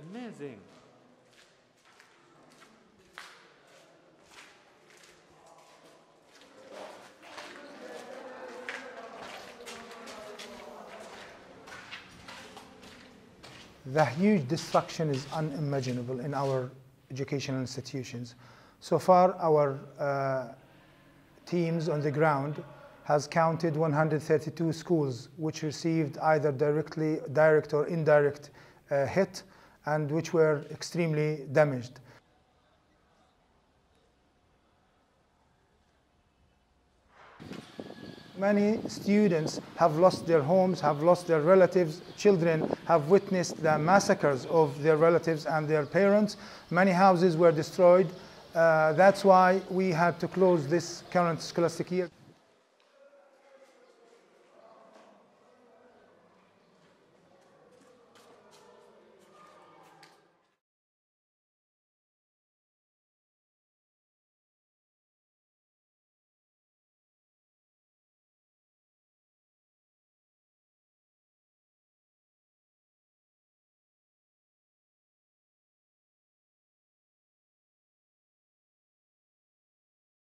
Amazing. The huge destruction is unimaginable in our educational institutions. So far, our teams on the ground has counted 132 schools which received either direct or indirect hit, and which were extremely damaged. Many students have lost their homes, have lost their relatives. Children have witnessed the massacres of their relatives and their parents. Many houses were destroyed. That's why we had to close this current scholastic year.